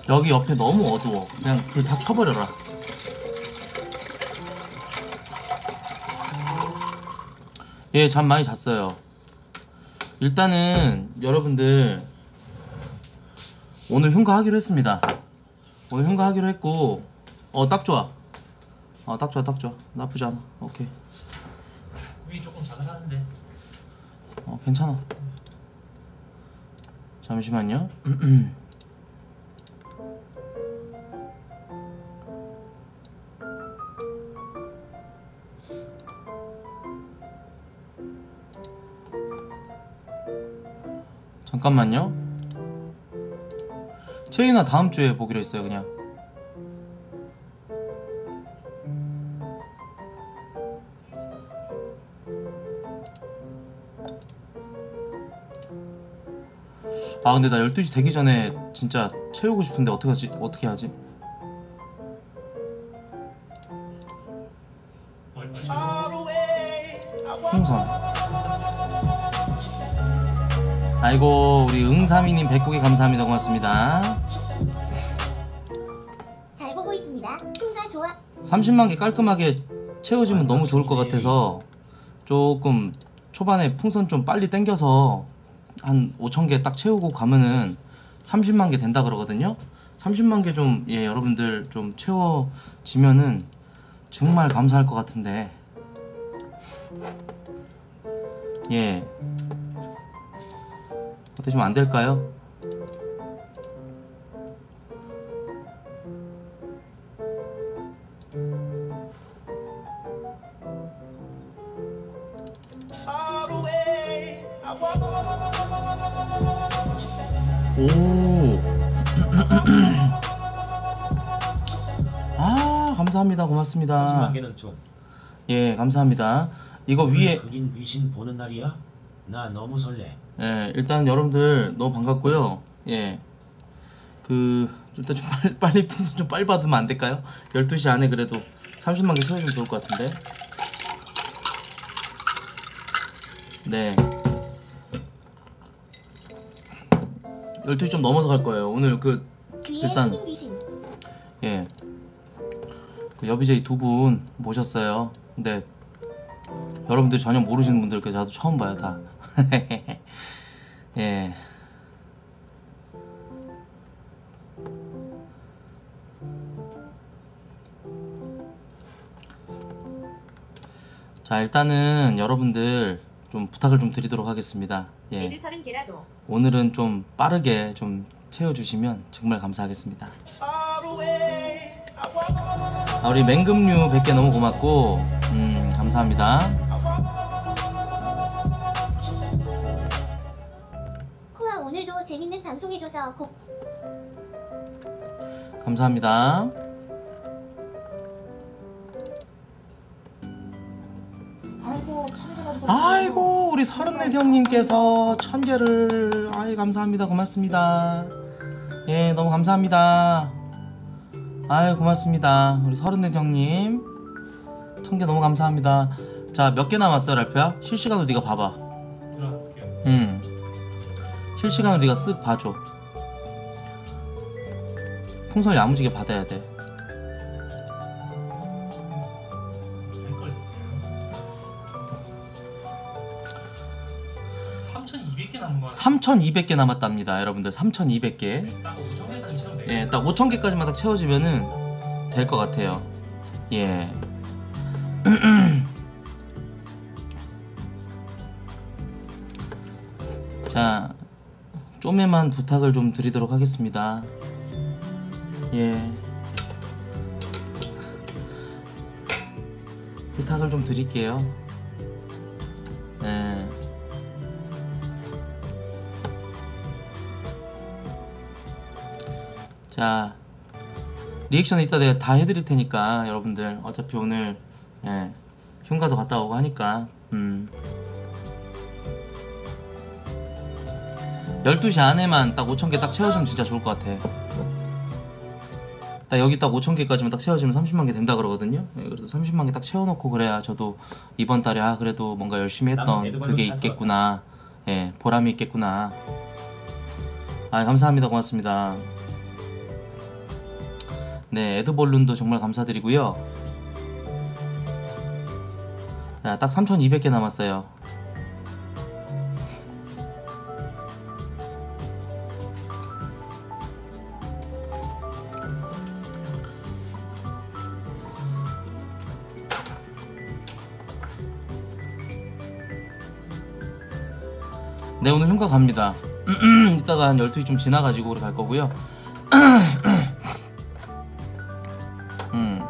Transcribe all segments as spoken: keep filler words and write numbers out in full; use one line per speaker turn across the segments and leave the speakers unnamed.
여기 옆에 너무 어두워. 그냥 불 다 켜버려라. 예, 잠 많이 잤어요. 일단은 여러분들 오늘 흉가 하기로 했습니다. 오늘 흉가 하기로 했고, 어 딱 좋아. 어 딱 좋아, 딱 좋아. 나쁘지 않아. 오케이.
위 조금 작아하는데.
어 괜찮아. 잠시만요. 잠깐만요. 채윤아 다음 주에 보기로 했어요. 그냥 아 근데 나 열두 시 되기 전에 진짜 채우고 싶은데 어떻게 하지? 어떻게 하지? 풍선. 아이고 우리 응삼이님 백고기 감사합니다. 고맙습니다.
잘 보고 있습니다. 흉가 좋아.
삼십만 개 깔끔하게 채워지면 너무 좋을 것 같아서 조금 초반에 풍선 좀 빨리 땡겨서 한 오천 개 딱 채우고 가면은 삼십만 개 된다 그러거든요. 삼십만 개 좀 예 여러분들 좀 채워지면은 정말 감사할 것 같은데 예 어떻게 좀 안 될까요? 오. 아 감사합니다. 고맙습니다.
삼십만 개는 좀.
예 감사합니다. 이거 위에
흑인 귀신 보는 날이야? 나 너무 설레.
예 일단 여러분들 너무 반갑고요. 예 그 일단 좀 빨리, 빨리 풍선 좀 빨리 받으면 안 될까요? 열두 시 안에 그래도 삼십만 개 채워주면 좋을 것 같은데. 네 열두 시 좀 넘어서 갈 거예요. 오늘 그 일단 예 그 여비제이 두 분 모셨어요. 근데 여러분들 전혀 모르시는 분들께 저도 처음 봐요 다. 예. 자 일단은 여러분들 좀 부탁을 좀 드리도록 하겠습니다. 예. 오늘은 좀 빠르게 좀 채워주시면 정말 감사하겠습니다. 아, 우리 맹금류 백 개 너무 고맙고 음 감사합니다.
코아 오늘도 재밌는 방송해줘서 고...
감사합니다. 아이고 우리 서른넷 형님께서 천 개를 아이 감사합니다. 고맙습니다. 예 너무 감사합니다. 아유 고맙습니다. 우리 서른넷 형님 천 개 너무 감사합니다. 자 몇 개 남았어요 랄프야? 실시간으로 네가 봐봐. 응 실시간으로 네가 쓱 봐줘. 풍선 야무지게 받아야 돼.
삼천이백 개 남은 거 같아요.
삼천이백 개 남았답니다 여러분들. 삼천이백 개.
딱 오천 개까지 채우면 돼요.
예, 딱 오천 개까지만 딱 채워지면은 될 것 같아요. 예. 자, 좀에만 부탁을 좀 드리도록 하겠습니다. 예. 부탁을 좀 드릴게요. 예. 자 리액션 이따 내가 다 해드릴 테니까 여러분들 어차피 오늘 예, 흉가도 갔다 오고 하니까 음. 열두 시 안에만 딱 오천 개 딱 채워주면 진짜 좋을 것 같아. 딱 여기 딱 오천 개까지만 딱 채워주면 삼십만 개 된다 그러거든요. 예, 그래도 삼십만 개 딱 채워놓고 그래야 저도 이번 달에 아 그래도 뭔가 열심히 했던 그게 있겠구나. 예, 보람이 있겠구나. 아 감사합니다. 고맙습니다. 네, 에드벌룬도 정말 감사드리고요. 자, 딱 삼천이백 개 남았어요. 네, 오늘 흉가 갑니다. 이따가 한 열두 시 좀 지나가지고 우리 갈 거고요. 음.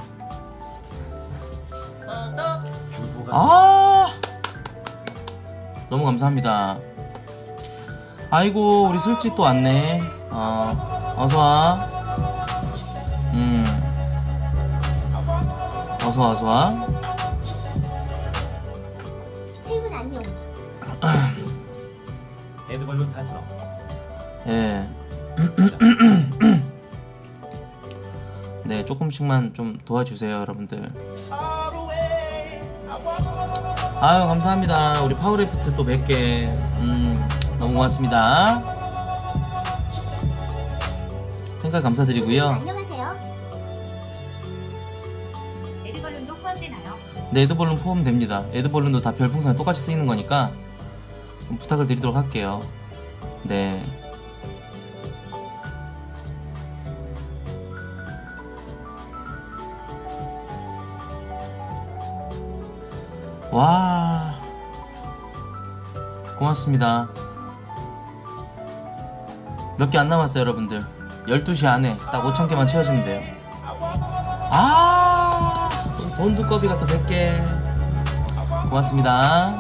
아, 너무 감사합니다. 아이고, 우리 술집 또 왔네. 어, 어서와. 음, 어서와, 어서와.
태훈 안녕.
에드벌룬 다 들어.
예. 네, 조금씩만 좀 도와주세요, 여러분들. 아유, 감사합니다. 우리 파워리프트 또 백 개. 음, 너무 고맙습니다. 팬카 감사드리고요.
안녕하세요.
에드벌룬도 포함되나요?
네, 에드벌룬 포함됩니다. 에드벌룬도 다 별풍선에 똑같이 쓰이는 거니까 좀 부탁을 드리도록 할게요. 네. 와, 고맙습니다. 몇 개 안 남았어요, 여러분들. 열두 시 안에 딱 오천 개만 채워주면 돼요. 아, 돈두꺼비 같은 백 개 고맙습니다.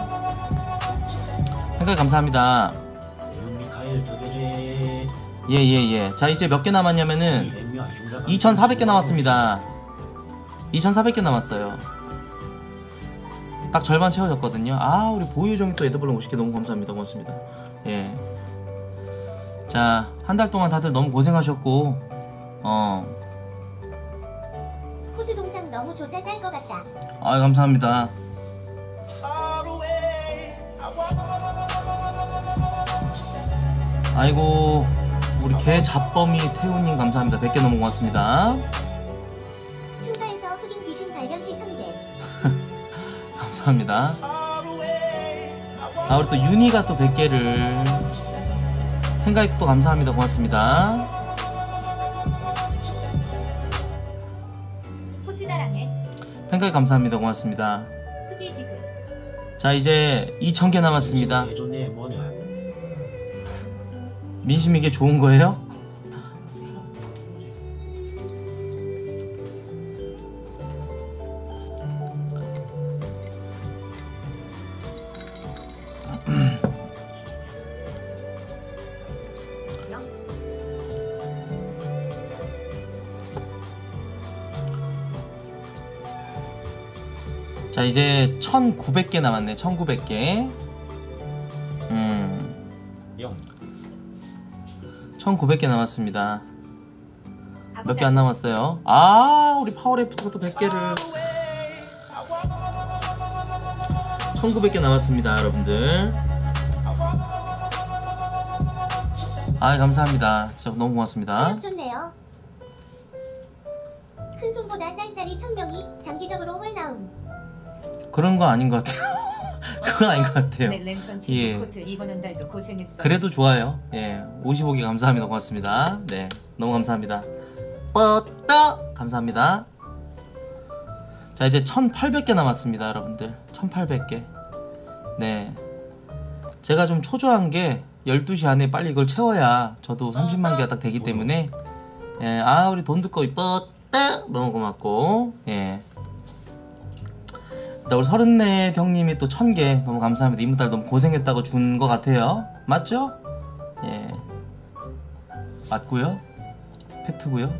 생각 감사합니다.
윤미카엘 두 개제.
예예예. 자, 이제 몇 개 남았냐면은 이천사백 개 남았습니다. 이천사백 개 남았어요. 딱 절반 채워졌거든요. 아, 우리 보유정이 또 에드벌룬 오십 개 너무 감사합니다. 고맙습니다. 예. 자, 한 달 동안 다들 너무 고생하셨고, 어.
코드 동상 너무 좋다 쌀 것 같다.
아, 감사합니다. 아이고, 우리 개 잡범이 태훈님 감사합니다. 백 개 너무 고맙습니다.
흉가에서 흑인 귀신 발견 시 천 개.
감사합니다. 아, 우리 또 윤희가 또 백 개를. 팬가입 또 감사합니다. 고맙습니다.
포트다랑에
팬가입 감사합니다. 고맙습니다.
흑이 디그
자, 이제 이천 개 남았습니다.
예전에 뭐냐.
민심 이게 좋은 거예요? 자, 이제 천구백 개 남았네. 천구백 개. 음.
영.
천구백 개 남았습니다. 몇 개 안 남았어요. 아, 우리 파워레프트가 또 백 개를. 천구백 개 남았습니다, 여러분들. 아, 감사합니다. 진짜 너무 고맙습니다.
가격 좋네요. 큰 손보다 짤짤이 천명이 장기적으로 홀나움.
그런 거 아닌 것 같아요. 그건 아닌 것 같아요.
네, 랜선
예.
코트 이번 한 달도 고생했어.
그래도 좋아요. 예, 오십오 개 감사합니다. 고맙습니다. 네, 너무 감사합니다. 뻗떠 감사합니다. 자, 이제 천팔백 개 남았습니다, 여러분들. 천팔백 개. 네, 제가 좀 초조한 게 열두 시 안에 빨리 이걸 채워야 저도 삼십만 개가 딱 되기 때문에. 예, 아, 우리 돈 듣고 뻗떠 너무 고맙고. 예. 우리 서른넷 형님이 또 천 개 너무 감사합니다. 이번 달 너무 고생했다고 준 것 같아요. 맞죠? 예, 맞고요. 팩트고요.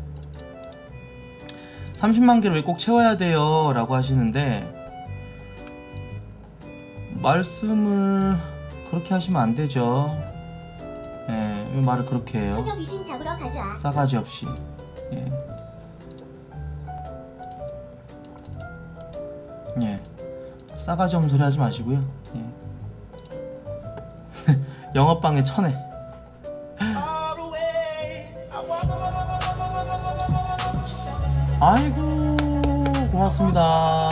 삼십만 개를 왜 꼭 채워야 돼요? 라고 하시는데, 말씀을 그렇게 하시면 안 되죠. 예, 왜 말을 그렇게 해요?
소녀 귀신 잡으러 가자.
싸가지 없이. 예. 예. 싸가지 없는 소리 하지 마시고요. 예. 영업방에 천에. 아이고 고맙습니다.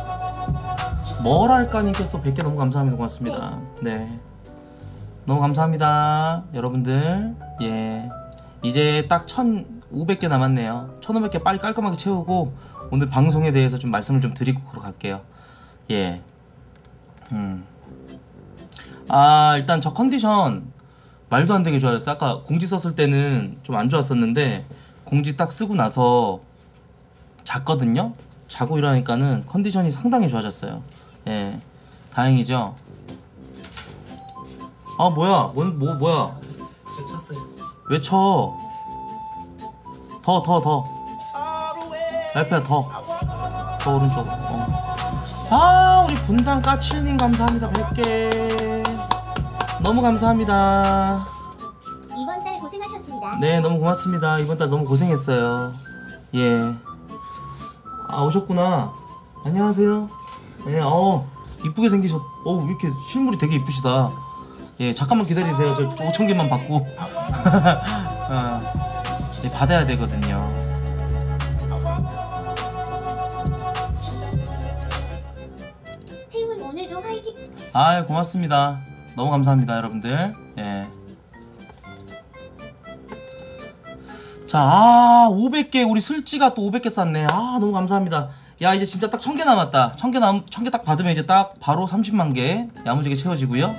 뭐랄까님께서 또 백 개 너무 감사합니다. 고맙습니다. 네 너무 감사합니다 여러분들. 예 이제 딱 천오백 개 남았네요. 천오백 개 빨리 깔끔하게 채우고 오늘 방송에 대해서 좀 말씀을 좀 드리고 갈게요. 예 음. 아 일단 저 컨디션 말도 안 되게 좋아졌어요. 아까 공지 썼을 때는 좀 안 좋았었는데 공지 딱 쓰고 나서 잤거든요. 자고 일어나니까는 컨디션이 상당히 좋아졌어요. 예 다행이죠. 아 뭐야 뭔 뭐 뭐야
저 쳤어요.
왜 쳐? 더 더 더 알파야 더 더 오른쪽. 어. 아 우리 분당 까칠님 감사합니다. 백 개 너무 감사합니다.
이번 달 고생하셨습니다.
네 너무 고맙습니다. 이번 달 너무 고생했어요. 예. 아 오셨구나. 안녕하세요. 네, 어 이쁘게 생기셨. 어 이렇게 실물이 되게 이쁘시다. 예 잠깐만 기다리세요. 저 오천 개만 받고. 어, 네, 받아야 되거든요.
태훈 오늘도 화이팅.
아 고맙습니다. 너무 감사합니다 여러분들. 예. 자, 아, 오백 개 우리 슬찌가 또 오백 개 쌌네. 아, 너무 감사합니다. 야, 이제 진짜 딱 천 개 남았다. 천 개 남, 천 개 딱 받으면 이제 딱 바로 삼십만 개 야무지게 채워지고요.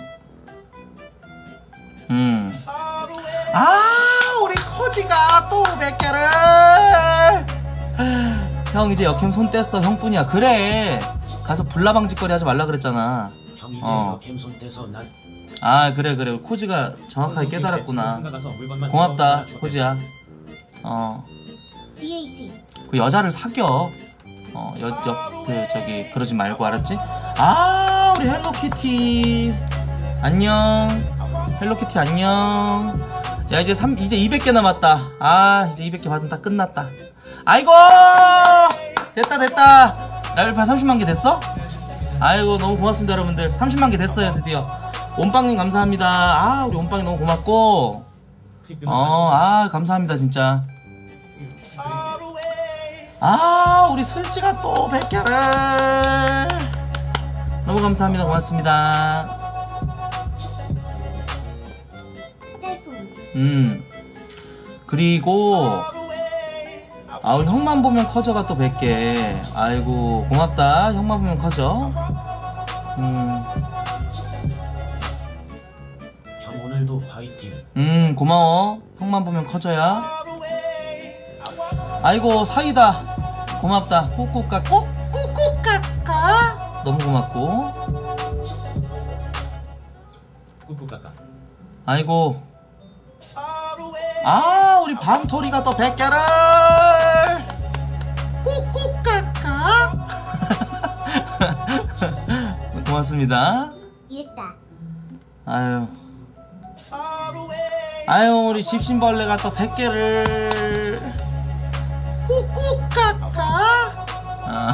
음. 아, 우리 코지가 또 오백 개를. 형 이제 역행 손 뗐어. 형뿐이야. 그래. 가서 불나방짓거리 하지 말라 그랬잖아.
형 이제
어.
역행 손 떼서 난
아, 그래 그래. 코지가 정확하게 깨달았구나. 고맙다, 코지야. 어.
디에이치.
그 여자를 사겨. 어, 여, 여, 그, 저기, 그러지 말고, 알았지? 아, 우리 헬로키티. 안녕. 헬로키티 안녕. 야, 이제 삼, 이제 이백 개 남았다. 아, 이제 이백 개 받으면 다 끝났다. 아이고! 됐다, 됐다. 라이브파 삼십만 개 됐어? 아이고, 너무 고맙습니다, 여러분들. 삼십만 개 됐어요, 드디어. 온빵님 감사합니다. 아, 우리 온빵이 너무 고맙고. 어, 아, 감사합니다, 진짜. 아, 우리 슬찌가 또 백 개를. 너무 감사합니다. 고맙습니다.
짤품.
음. 그리고, 아, 우리 형만 보면 커져가 또 백 개. 아이고, 고맙다. 형만 보면 커져. 음.
형 오늘도 화이팅.
음, 고마워. 형만 보면 커져야. 아이고, 사이다. 고맙다. 꾹꾹까 꾹꾹꾹까까. 너무 고맙고.
꾹꾹 깎아.
아이고. 아, 우리 밤토리가 또 백 개를. 꾹꾹까까. 고맙습니다.
이했다.
아유. 아유, 우리 집신벌레가 또 백 개를. 꾹꾹까까. 아.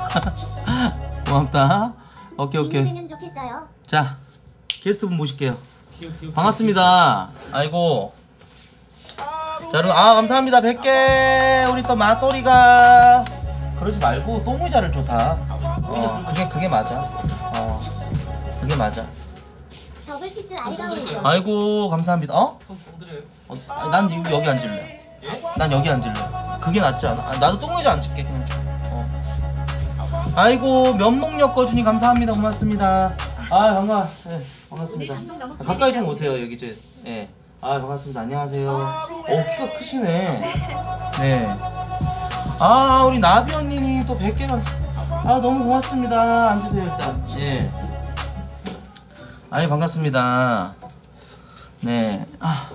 고맙다. 오케이, 오케이.
되면 좋겠어요.
자, 게스트분 모실게요. 반갑습니다. 아이고. 자, 여러분, 아, 감사합니다. 백 개. 우리 또 마또리가. 그러지 말고 똥 의자를 줘, 다. 어, 그게, 그게 맞아. 어, 그게 맞아.
더블키스 아이가 오죠.
아이고, 감사합니다. 어?
형 뽕드려요?
어, 아니, 난 이- 여기 앉을래. 난 여기 앉을래. 그게 낫지 않아? 아, 나도 똥 의자 앉을게, 그냥 좀. 어. 아이고, 면목력 거준이 감사합니다. 고맙습니다. 아, 반가. 네, 반갑습니다.
오늘 방송 너무
아, 가까이 좀 오세요, 여기 이제. 예. 아, 반갑습니다. 안녕하세요. 어, 키가 크시네. 네. 아, 우리 나비 언니니 또 백 개 감사. 아, 너무 고맙습니다. 앉으세요, 일단. 예. 아이, 반갑습니다. 네. 아.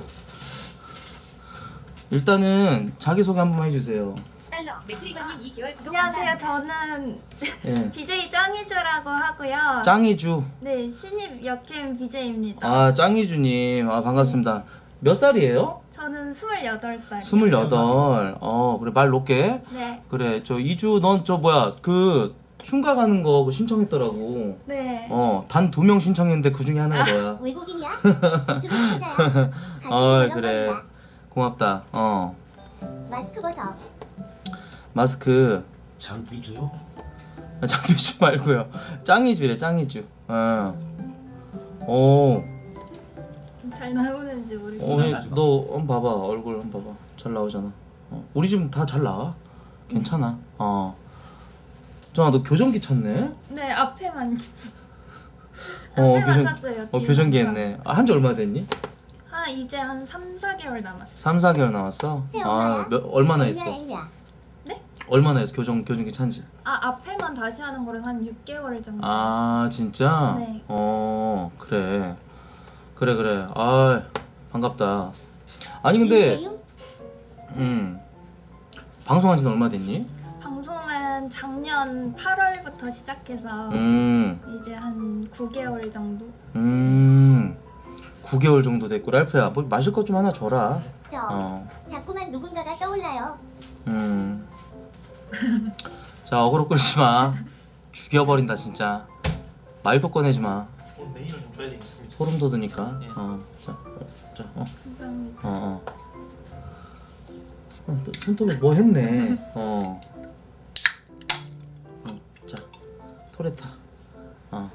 일단은 자기소개 한 번만 해주세요.
달러 맥그리거님 이 개월 구독
안녕하세요.
감사합니다.
저는
예.
비제이 짱이주라고 하고요.
짱이주.
네, 신입 역캠 비제이입니다.
아, 짱이주님. 아, 반갑습니다. 몇 살이에요?
저는 스물여덟 살.
스물여덟. 어, 그래, 말 높게.
네.
그래, 저 이주, 넌 저 뭐야, 그, 흉가 가는 거 그거 신청했더라고.
네.
어, 단 두 명 신청했는데 그 중에 하나가 너야.
외국인이야? 유튜브 찾아요.
어, 그래. 고맙다. 어.
마스크 벗어.
마스크.
장비주요?
아, 장비주 말고요. 짱이주래 짱이주. 어. 오.
잘 나오는지 모르겠어.
어, 얘, 너 한번 봐봐. 얼굴 한번 봐봐. 잘 나오잖아. 어. 우리 집 다 잘 나와. 괜찮아. 어. 정아 너 교정기 찾네?
네, 앞에만
어,
앞에만
교정-
찼어요.
어
뒤에
교정기
한참.
했네. 아, 한지 얼마 됐니?
아, 이제 한 삼, 사 개월 남았어.
삼, 사 개월 남았어? 아, 몇, 얼마나 했어?
네?
얼마나 했어? 교정, 교정기 찬지?
아, 앞에만 다시 하는 거를 한 육 개월 정도.
아, 진짜?
네.
어, 그래. 그래, 그래. 아, 반갑다. 아니, 근데, 음, 방송한 지는 얼마 됐니?
방송은 작년 팔월부터 시작해서
음,
이제 한 구 개월 정도.
음, 구 개월 정도 됐고, 랄프야, 뭐 마실 것 좀 하나 줘라.
저
어,
자꾸만 누군가가 떠올라요.
음. 자, 어그로 끌지 마. 죽여버린다, 진짜. 말도 꺼내지 마.
오늘 메일을 좀 줘야 되겠습니다.
소름 돋으니까.
예.
어, 자, 어, 자, 어,
감사합니다.
어, 어. 어, 또 손톱에 뭐 했네. 어. 어, 자, 토레타. 어.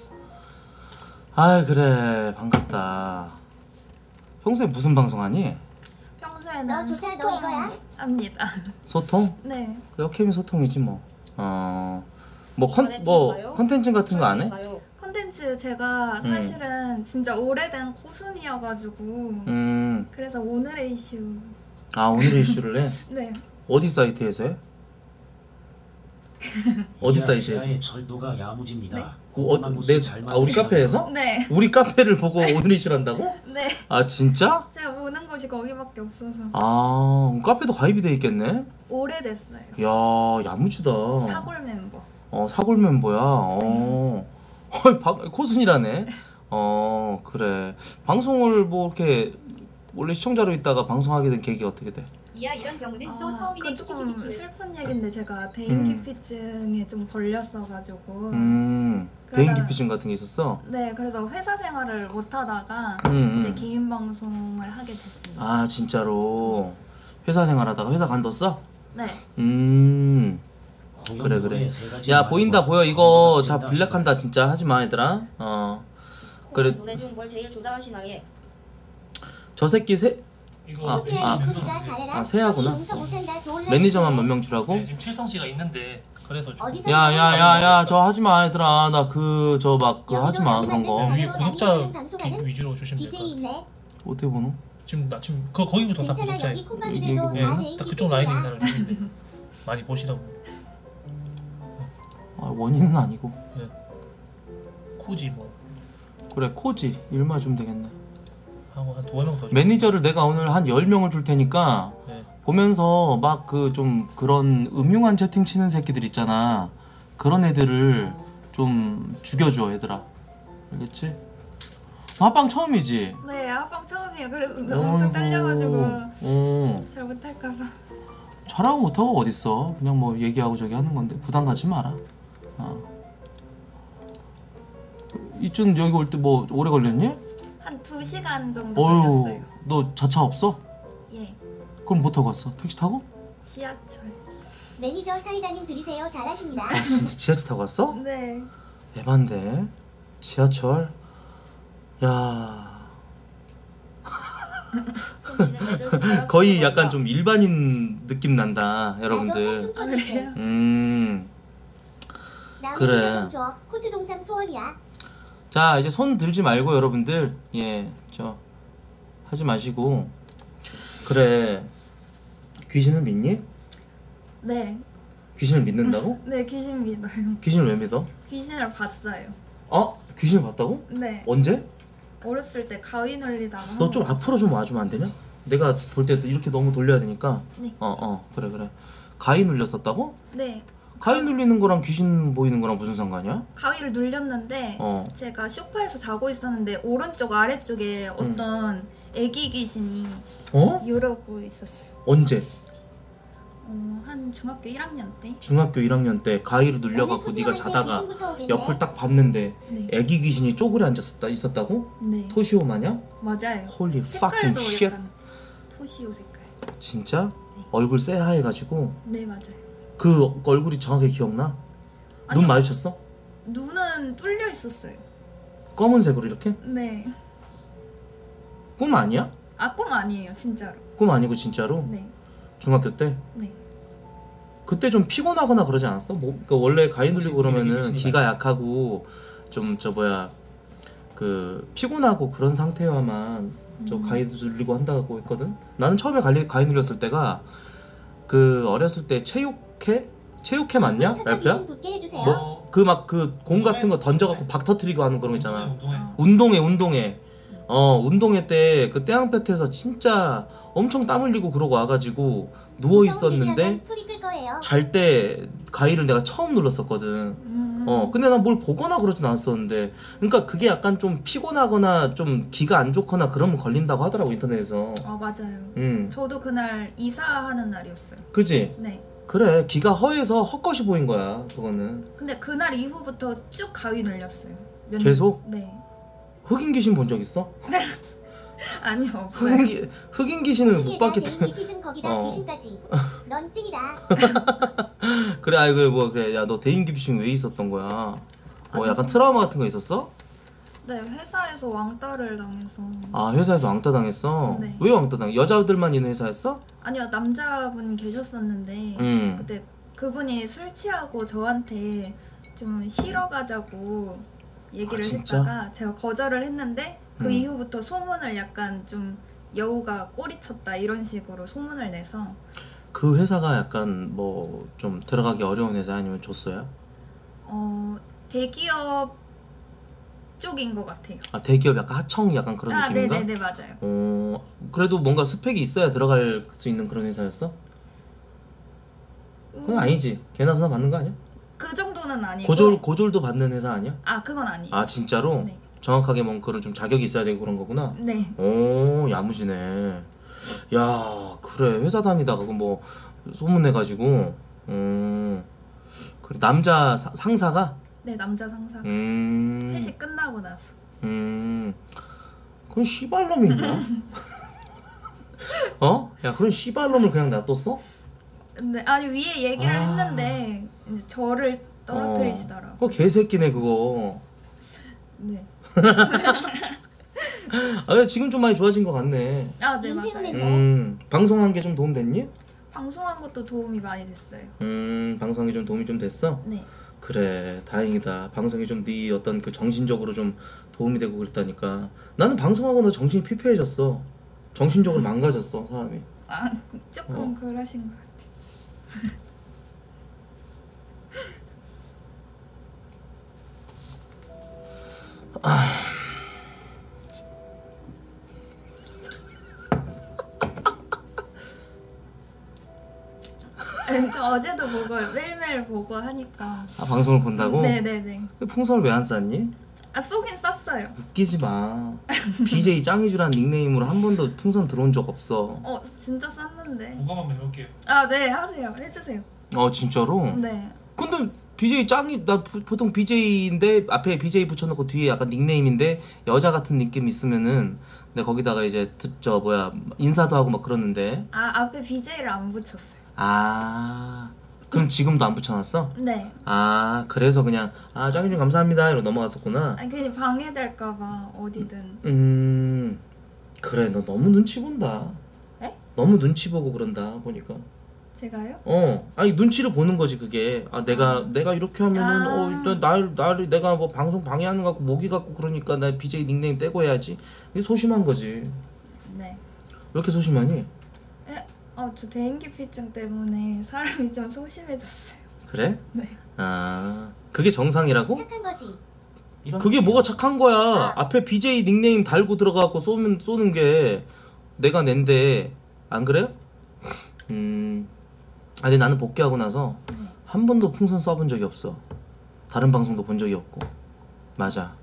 아이 그래 반갑다. 평소에 무슨 방송하니?
너
평소에는
조사 너 이거야?
소통합니다.
소통?
네.
그 역캠이 소통이지 뭐. 어. 뭐컨뭐 컨텐츠 같은 거 안 해?
콘텐츠 제가
음.
사실은 진짜 오래된 코순이어가지고
음.
그래서 오늘의 이슈.
아 오늘의 이슈를 해?
네.
어디 사이트에서 해? 어디 사이트에서?
아시아의 절도가 야무집니다.
네.
그 어, 내, 아 우리 카페에서?
네.
우리 카페를 보고 오늘 이슈를 한다고?
네.
아 진짜?
제가 보는 곳이 거기밖에 없어서
아 그럼 카페도 가입이 돼 있겠네?
오래됐어요.
야 야무지다.
사골 멤버.
어 사골 멤버야. 어. 어 방- 코순이라네. 어 그래. 방송을 뭐 이렇게 원래 시청자로 있다가 방송하게 된 계기가 어떻게 돼?
이야 이런 경우는 또
아,
처음이네.
그건 조금
키키키키.
슬픈 얘긴데 제가
음.
대인기피증에 좀 걸렸어가지고
음 대인 기피증 같은 게 있었어?
네, 그래서 회사 생활을 못 하다가
음,
이제
음.
개인 방송을 하게 됐습니다.
아 진짜로 회사 생활하다가 회사 관뒀어?
네.
음 그래 그래. 야 보인다 보여 이거 다 블랙한다 진짜 하지마 얘들아. 어 그래
노래 중 뭘 제일 좋아하시나 얘?
저 새끼 세
이거
아,
메일
아.
몇 명?
구독자 잘해라.
아, 세하구나.
용서 못한다. 좋을래?
매니저만 몇 명 주라고?
네, 지금 칠성 씨가 있는데 그래도 좀
어디서
야야야야 저 하지마 얘들아 나 그 저 막 그 하지마 그런 거
위에 구독자
방송하는
기- 위주로 주시면 될 것
디제이
같아요.
있네.
어떻게 보노?
지금 나 지금 그 거기부터 다
괜찮아
구독자예요.
여기
여기
콩밥이라도
뭐
예,
다
딱
대인
그쪽 라인
기피증이야.
인사를 주시는데 많이 보시다 보면
아 원인은 아니고
코지 뭐
그래 코지 일만 주면 되겠네.
하고 한 두어 명더
매니저를 내가 오늘 한 열 명을 줄 테니까
네.
보면서 막 그 좀 그런 음흉한 채팅 치는 새끼들 있잖아. 그런 애들을 좀 죽여줘 얘들아. 알겠지? 합방 처음이지?
네, 합방 처음이에요. 그래서 엄청 떨려가지고
어.
잘 못할까봐.
잘하고 못하고 어딨어. 그냥 뭐 얘기하고 저기 하는 건데 부담 갖지 마라. 어. 이쯤 여기 올 때 뭐 오래 걸렸니?
한 두 시간 정도
어휴
걸렸어요.
너 자차 없어?
예.
그럼 뭐 타고 왔어? 택시 타고?
지하철.
매니저 사이다님 들이세요. 잘하십니다.
아, 진짜 지하철 타고 왔어?
네.
에반데 지하철 야 거의 약간 좀 일반인 느낌 난다 여러분들.
아, 그래요?
음.
나
그래.
매니저 좀 줘. 코트 동상 소원이야.
자 이제 손 들지 말고 여러분들 예 저 하지 마시고 그래 귀신을 믿니?
네.
귀신을 믿는다고?
네, 귀신 믿어요.
귀신을 왜 믿어?
귀신을 봤어요.
어? 귀신을 봤다고?
네.
언제?
어렸을 때 가위 눌리다가
너 좀 앞으로 좀 와주면 안 되냐? 내가 볼 때 이렇게 너무 돌려야 되니까
네.
어어 어, 그래 그래 가위 눌렸었다고?
네.
가위 눌리는 거랑 귀신 보이는 거랑 무슨 상관이야?
가위를 눌렸는데
어.
제가 소파에서 자고 있었는데 오른쪽 아래쪽에 어떤 애기 귀신이
어?
이러고 있었어요.
언제?
어, 한 중학교 일 학년 때.
중학교 일 학년 때 가위로 눌려갖고 네가 자다가 옆을 딱 봤는데
네.
애기 귀신이 쪼그려 앉았었다 있었다고?
네.
토시오 마냥?
맞아요.
홀리 fucking
색깔도
shit.
약간 토시오 색깔.
진짜? 얼굴 새하얘가지고
네, 맞아요.
그 얼굴이 정확하게 기억나?
아니요.
눈 마주쳤어?
눈은 뚫려 있었어요.
검은색으로 이렇게?
네.
꿈 아니야?
아, 꿈 아니에요, 진짜로.
꿈 아니고 진짜로?
네.
중학교 때?
네.
그때 좀 피곤하거나 그러지 않았어? 뭐, 그러니까 원래 가위 눌리고 그러면은 기가 약하고 좀 저 뭐야 그 피곤하고 그런 상태여야만 저 가위 눌리고 한다고 했거든. 나는 처음에 가위, 가위 눌렸을 때가 그 어렸을 때 체육회? 체육회 맞냐?
착한
랄프야?
귀신 붙게 해주세요.
뭐 그 막 그 공 같은 거 던져갖고 박 터트리고 하는 그런 거 있잖아.
운동회.
운동회 운동회 어 운동회 때 그 태양볕에서 진짜 엄청 땀 흘리고 그러고 와가지고 누워 있었는데
소리 끌 거예요.
잘 때 가위를 내가 처음 눌렀었거든.
음.
어 근데 난 뭘 보거나 그러진 않았었는데 그러니까 그게 약간 좀 피곤하거나 좀 기가 안 좋거나 그러면 걸린다고 하더라고 인터넷에서.
아, 맞아요.
음
저도 그날 이사하는 날이었어요.
그지?
네.
그래 기가 허해서 헛것이 보인 거야 그거는.
근데 그날 이후부터 쭉 가위 눌렸어요. 몇 년-
계속?
네.
흑인 귀신 본 적 있어?
아니요, 없어요.
흑인, 기, 흑인 귀신을 못 봤기 때문에.
대인기피증 거기다
어.
귀신까지. 넌 찡이다.
그래 아이 그래 뭐 그래 야 너 대인기 귀신 왜 있었던 거야? 뭐 약간 트라우마 같은 거 있었어?
네, 회사에서 왕따를 당해서.
아 회사에서 왕따 당했어?
네.
왜 왕따 당? 여자들만 있는 회사였어?
아니요, 남자분 계셨었는데
음.
그때 그분이 술 취하고 저한테 좀 쉬러 가자고 얘기를
아, 진짜?
했다가 제가 거절을 했는데 그
음.
이후부터 소문을 약간 좀 여우가 꼬리쳤다 이런 식으로 소문을 내서.
그 회사가 약간 뭐 좀 들어가기 어려운 회사 아니면 줬어요?
어, 대기업 쪽인 것 같아요.
아 대기업 약간 하청 약간 그런
아,
느낌인가?
네네네, 맞아요.
어 그래도 뭔가 스펙이 있어야 들어갈 수 있는 그런 회사였어? 그건 아니지. 개나 소나 받는 거 아니야?
그 정도는 아니고.
고졸 고졸도 받는 회사 아니야?
아, 그건 아니에요.
아 진짜로?
네.
정확하게 뭔 그런 좀 자격이 있어야 되고 그런 거구나.
네.
오 야무지네. 야 그래 회사 다니다가 그 뭐 소문 내가지고 음 그래 남자 사, 상사가
네, 남자 상사.
음
회식 끝나고 나서.
음 그런 씨발놈이 있나? 어? 야 그런 씨발놈을 그냥 놔뒀어?
근데 아니 위에 얘기를
아.
했는데 이제 저를 떨어뜨리시더라고.
어, 그거 개새끼네 그거.
네.
아 그래 지금 좀 많이 좋아진 것 같네.
아, 네,
인생은
맞아요.
음 방송한 게 좀 도움 됐니?
방송한 것도 도움이 많이 됐어요.
음 방송이 좀 도움이 좀 됐어?
네.
그래 다행이다. 방송이 좀 네 어떤 그 정신적으로 좀 도움이 되고 그랬다니까. 나는 방송하고 나 정신이 피폐해졌어. 정신적으로 망가졌어 사람이.
아, 조금
어.
그러신 것 같아요. 아니, 저 어제도 보고 매일매일 보고 하니까.
아 방송을 본다고?
네네네.
풍선을 왜 안 쌌니?
아, 쏘긴 쌌어요.
웃기지 마. 비제이 짱이주란 닉네임으로 한 번도 풍선 들어온 적 없어.
어, 진짜 쌌는데.
부검 한번 해볼게요.
아, 네, 하세요. 해주세요.
어 진짜로?
네.
근데 비제이 짱이 나 부- 보통 비제이인데 앞에 비제이 붙여놓고 뒤에 약간 닉네임인데 여자 같은 느낌 있으면은 내가 거기다가 이제 듣- 저 뭐야 인사도 하고 막 그러는데.
아, 앞에 비제이를 안 붙였어요.
아 그럼 지금도 안 붙여놨어?
네.
아 그래서 그냥 아 짱이님 감사합니다 이러고 넘어갔었구나.
아니, 괜히 방해될까봐 어디든.
음 그래 너 너무 눈치 본다.
에?
너무 눈치 보고 그런다 보니까.
제가요?
어 아니 눈치를 보는 거지 그게. 아 내가 내가 이렇게 하면은
아.
어 일단 날 나를 내가 뭐 방송 방해하는 거 같고 모기 같고 그러니까 나 비제이 닉네임 떼고 해야지. 이게 소심한 거지.
네.
왜 이렇게 소심하니?
에? 어, 저 대인기피증 때문에 사람이 좀 소심해졌어요.
그래?
네.
아 그게 정상이라고?
착한 거지.
그게 뭐가 착한 거야. 앞에 비제이 닉네임 달고 들어가고 쏘면 쏘는 게 내가 낸데 안 그래요? 음. 아 근데 나는 복귀하고 나서 한 번도 풍선 쏴본 적이 없어. 다른 방송도 본 적이 없고. 맞아.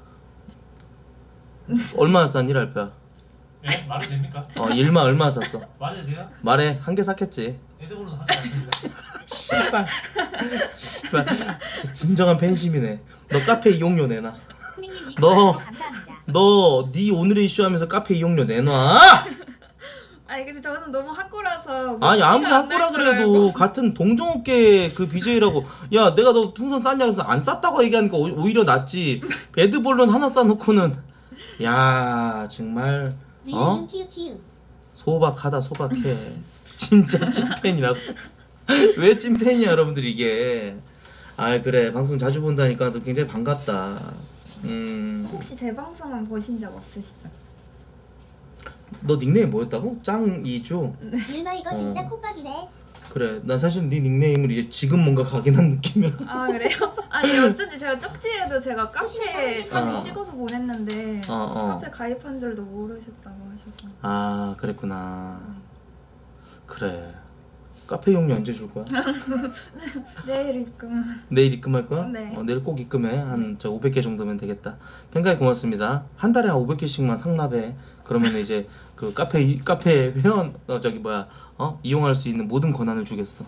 얼마나 쌌니 랄프야?
예? 말이 됩니까?
어 일만 얼마나 쌌어?
말해도 돼요?
말해 한 개 샀겠지.
애들로는 하지 않습니다.
씨발. 씨발. 진짜 진정한 팬심이네. 너 카페 이용료 내놔.
쿠밍님 이
너-
감사합니다.
너 네 오늘의 이슈 하면서 카페 이용료 내놔.
아니 근데 저는 너무 학고라서
아니 아무리
티가 안
학고라
날 줄
그래도
알고.
같은 동종업계 그 비제이라고 야 내가 너 풍선 쌌냐 그래서 안 쌌다고 얘기하니까 오- 오히려 낫지. 배드볼론 하나 싸놓고는 야 정말 어?
음, 키우 키우.
소박하다 소박해. 진짜 찐팬이라고. 왜 찐팬이야 여러분들 이게. 아 그래 방송 자주 본다니까 너 굉장히 반갑다. 음,
혹시 제 방송은 보신 적 없으시죠?
너 닉네임 뭐였다고? 짱이주?
일마 이거 진짜
어.
콧박이네.
그래 난 사실 네 닉네임을 이제 지금 뭔가 각인한 느낌이라서.
아 그래요? 아니 어쩐지 제가 쪽지에도 제가 카페 사진
어.
찍어서 보냈는데
어, 어.
카페 가입한 줄도 모르셨다고 하셔서.
아 그랬구나. 그래 카페 용료 언제 줄 거야?
내일 입금.
내일 입금할 거야?
네.
어, 내일 꼭 입금해. 한 저 오백 개 정도면 되겠다. 팬가이 고맙습니다. 한 달에 한 오백 개씩만 상납해. 그러면 이제 그 카페 이- 카페 회원 어 저기 뭐야 어 이용할 수 있는 모든 권한을 주겠어.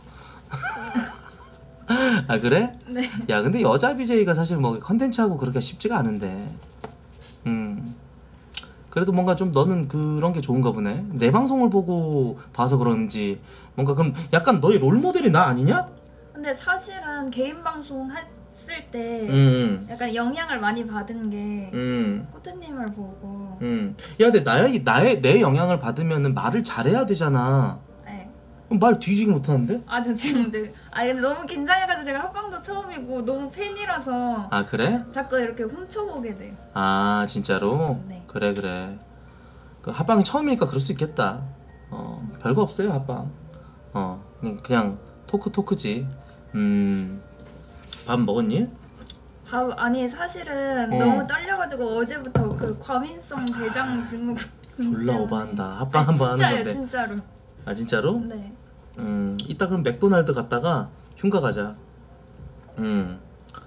아 그래?
네.
야 근데 여자 비제이가 사실 뭐 컨텐츠하고 그렇게 쉽지가 않은데. 음. 그래도 뭔가 좀 너는 그런 게 좋은가 보네. 내 방송을 보고 봐서 그런지 뭔가 그럼 약간 너의 롤 모델이 나 아니냐?
근데 사실은 개인 방송 했을 때
음.
약간 영향을 많이 받은 게
음.
코트님을 보고.
음. 야, 근데 나의 나의 내 영향을 받으면은 말을 잘해야 되잖아.
네.
그럼 말 뒤지기 못하는데?
아 저 지금 되게 아 근데 너무 긴장해가지고 제가 합방도 처음이고 너무 팬이라서
아 그래?
자꾸 이렇게 훔쳐보게 돼요.
아 진짜로?
네.
그래 그래. 그 합방이 처음이니까 그럴 수 있겠다. 어 별거 없어요 합방. 어 그냥, 그냥 토크 토크지. 음. 밥 먹었니?
밥 아니 사실은
어.
너무 떨려가지고 어제부터 그 과민성 대장 증후군
졸라
때문에.
오버한다. 합방
아,
한 번 하는
진짜요
건데.
진짜로.
아 진짜로?
네.
음. 이따 그럼 맥도날드 갔다가 흉가 가자. 음.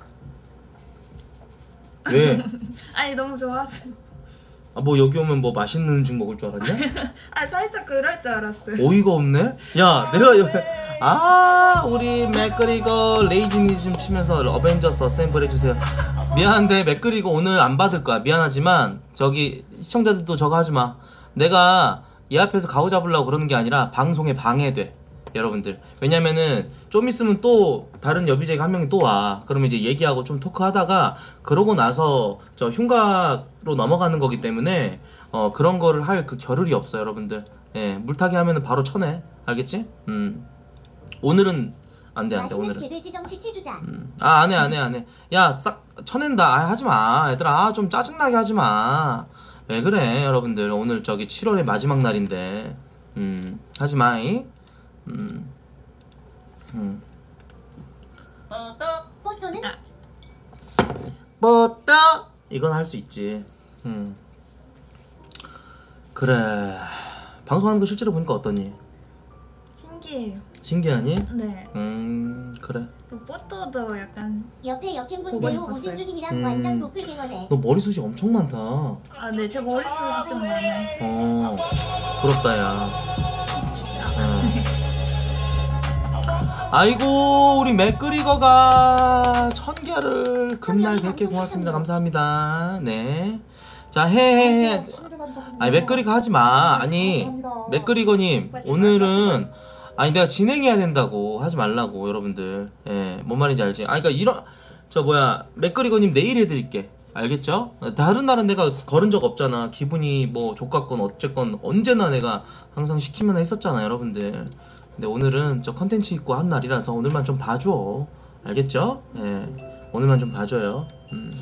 왜?
아니 너무 좋아서.
아 뭐 여기 오면 뭐 맛있는 음식 먹을 줄 알았냐?
아 살짝 그럴 줄 알았어요.
어이가 없네? 야 내가 여기 아 우리 맥그리거 레이지니즘 치면서 어벤져스 어셈블 해주세요. 미안한데 맥그리거 오늘 안 받을 거야. 미안하지만 저기 시청자들도 저거 하지마. 내가 얘 앞에서 가오 잡으려고 그러는 게 아니라 방송에 방해돼 여러분들. 왜냐면은 좀 있으면 또 다른 여비제가 한 명이 또 와. 그러면 이제 얘기하고 좀 토크하다가 그러고 나서 저 흉가로 넘어가는 거기 때문에 어 그런 거를 할 그 겨를이 없어요 여러분들. 예 물타기 하면은 바로 쳐내. 알겠지? 음 오늘은 안돼 안돼
맛있는
오늘은.
개돼지 정식 해주자.
음. 아 안해 안해 안해. 야 싹 쳐낸다. 아 하지마 얘들아. 아, 좀 짜증나게 하지마. 왜 그래 여러분들. 오늘 저기 칠월의 마지막 날인데 음 하지마이. 음. 음.
포토는
뻗다 이건 할 수 있지. 음. 그래 방송하는 거 실제로 보니까 어떠니?
신기해요.
신기하니?
네.
음 그래.
또 뽀또도 약간
옆에 역행분
보고
배우
싶었어요.
오진 중입니다.
음.
완전 도플갱어네.
너 머리숱이 엄청 많다.
아 네 제 머리숱이 좀 많아요.
어 부럽다 야. 어. 아이고 우리 맥그리거가 천 개를 금날 백 개 고맙습니다. 감사합니다. 네. 자 해해해. 아니 맥그리거 하지마. 아니 맥그리거님 오늘은 아니 내가 진행해야 된다고 하지 말라고 여러분들. 예, 뭔 말인지 알지? 아니 그러니까 이런 저 뭐야 맥그리거님 내일 해드릴게. 알겠죠? 다른 날은 내가 걸은 적 없잖아. 기분이 뭐 족같건 어쨌건 언제나 내가 항상 시키면 했었잖아 여러분들. 근데 오늘은 저 컨텐츠 있고 한 날이라서 오늘만 좀 봐줘. 알겠죠? 예, 오늘만 좀 봐줘요. 음.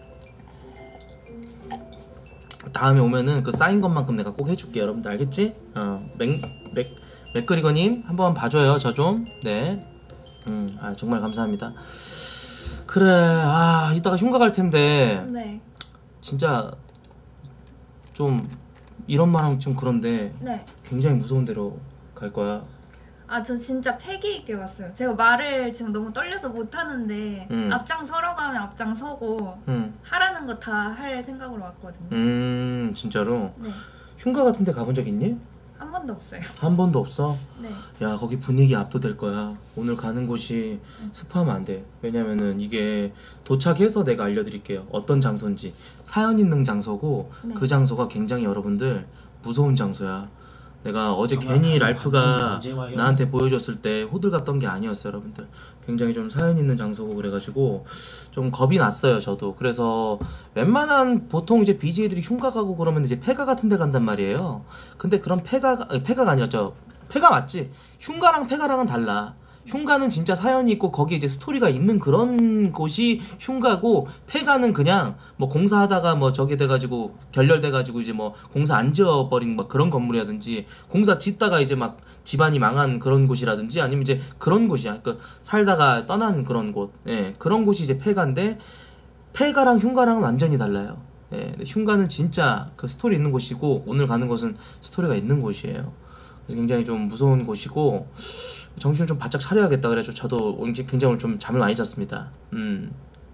다음에 오면은 그 쌓인 것만큼 내가 꼭 해줄게 여러분들. 알겠지? 어, 맥, 맥, 맥그리거님 한번 봐줘요 저 좀. 네. 음, 아 정말 감사합니다. 그래, 아 이따가 흉가 갈 텐데
네.
진짜 좀 이런 말하면 좀 그런데
네.
굉장히 무서운 데로 갈 거야.
아 저 진짜 패기 있게 왔어요. 제가 말을 지금 너무 떨려서 못 하는데
음.
앞장 서라고 하면 앞장 서고
음,
하라는 거 다 할 생각으로 왔거든요.
음 진짜로
네.
흉가 같은 데 가본 적 있니?
한 번도 없어요.
한 번도 없어?
네.
야 거기 분위기 압도될 거야. 오늘 가는 곳이 스포하면 안 돼. 왜냐면은 이게 도착해서 내가 알려드릴게요. 어떤 장소인지. 사연 있는 장소고
네.
그 장소가 굉장히 여러분들 무서운 장소야. 내가 어제
정말
괜히
방-
랄프가
방송 언제 와요?
나한테 보여줬을 때 호들갑던 게 아니었어요, 여러분들. 굉장히 좀 사연 있는 장소고 그래가지고 좀 겁이 났어요, 저도. 그래서 웬만한 보통 이제 비제이들이 흉가 가고 그러면 이제 폐가 같은 데 간단 말이에요. 근데 그런 폐가가 아니, 폐가가 아니라 저 폐가 맞지? 흉가랑 폐가랑은 달라. 흉가는 진짜 사연이 있고 거기에 이제 스토리가 있는 그런 곳이 흉가고, 폐가는 그냥 뭐 공사하다가 뭐 저게 돼가지고 결렬돼가지고 이제 뭐 공사 안 지어버린 막 그런 건물이라든지, 공사 짓다가 이제 막 집안이 망한 그런 곳이라든지, 아니면 이제 그런 곳이야. 그 살다가 떠난 그런 곳, 예, 그런 곳이 이제 폐가인데, 폐가랑 흉가랑은 완전히 달라요. 예, 근데 흉가는 진짜 그 스토리 있는 곳이고, 오늘 가는 곳은 스토리가 있는 곳이에요. 그래서 굉장히 좀 무서운 곳이고 정신을 좀 바짝 차려야겠다 그래서 저도 오늘 굉장히 오늘 좀 잠을 많이 잤습니다. 음.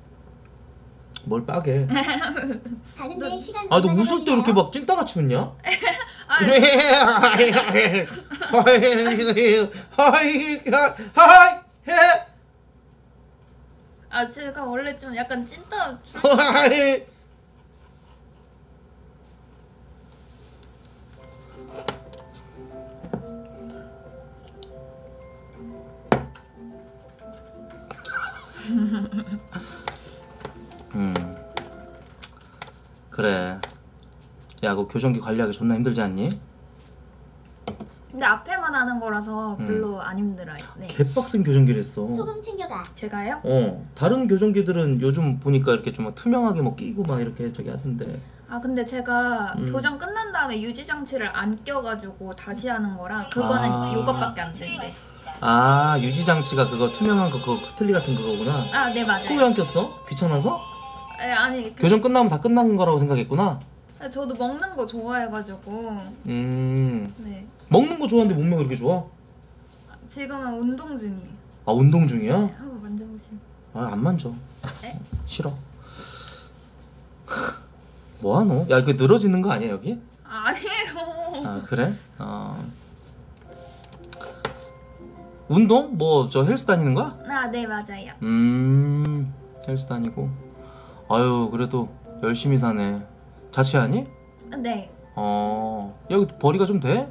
뭘 빠게?
가는데 시간
아 너 웃을 때 이렇게 막 찐따같이 웃냐?
아, 아 제가 원래 좀 약간 찐따
음. 그래. 야, 그 교정기 관리하기 존나 힘들지 않니?
근데 앞에만 하는 거라서 별로 안 힘들어요. 네.
개빡센 교정기를 했어.
소금 챙겨가.
제가요?
어. 다른 교정기들은 요즘 보니까 이렇게 좀 막 투명하게 뭐 끼고 막 이렇게 저기 하던데.
아 근데 제가
음.
교정 끝난 다음에 유지 장치를 안 껴가지고 다시 하는 거라 그거는
아.
요것밖에 안 된대.
아, 유지 장치가 그거 투명한 거 그거 틀리 같은 그거구나.
아 네 맞아요.
그거 왜 안 꼈어? 귀찮아서?
에, 아니 그,
교정 끝나면 다 끝난 거라고 생각했구나.
저도 먹는 거 좋아해가지고
음.
네
먹는 거 좋아하는데 몸매가 그렇게 좋아?
지금은 운동 중이에요.
아, 운동 중이야?
한번 만져보시면.
아, 안 만져.
에?
싫어. 뭐하노? 야, 이거 늘어지는 거 아니야 여기?
아니에요.
아, 그래? 어. 운동? 뭐 저 헬스 다니는 거야?
아 네 맞아요.
음, 헬스 다니고. 아유, 그래도 열심히 사네. 자취하니?
네.
어. 여기 벌이가 좀 돼?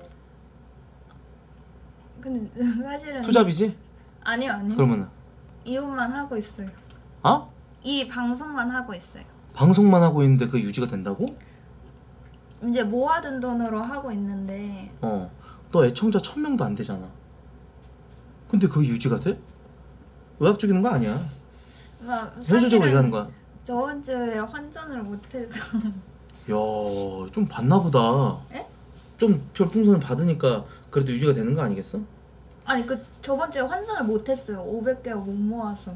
근데 사실은
투잡이지?
아니요 아니요.
그러면은
이것만 하고 있어요.
어?
이 방송만 하고 있어요.
방송만 하고 있는데 그게 유지가 된다고?
이제 모아둔 돈으로 하고 있는데
어. 너 애청자 천 명도 안 되잖아. 근데 그게 유지가 돼? 의학 죽이는 거 아니야.
막
현실적으로
사실은
일하는 거야.
저번 주에 환전을 못해서
야, 좀 받나 보다.
에?
좀 별풍선을 받으니까 그래도 유지가 되는 거 아니겠어?
아니 그 저번 주에 환전을 못했어요. 오백 개가 못 모아서.